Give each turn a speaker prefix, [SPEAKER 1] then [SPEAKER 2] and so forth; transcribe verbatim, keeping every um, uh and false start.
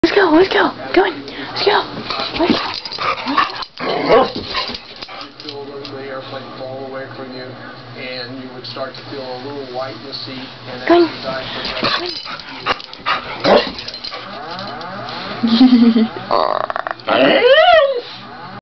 [SPEAKER 1] Let's go, let's go, go in, let's go. Let's go.
[SPEAKER 2] You feel the airplane fall away from you, and you would start to feel a little white in the seat, and as you die progressively.